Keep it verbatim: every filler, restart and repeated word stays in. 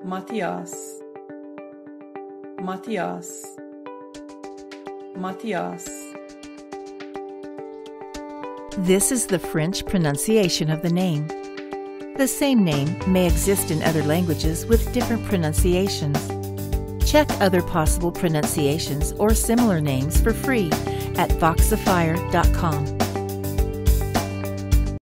Matias, Matias, Matias. This is the French pronunciation of the name. The same name may exist in other languages with different pronunciations. Check other possible pronunciations or similar names for free at voxifier dot com.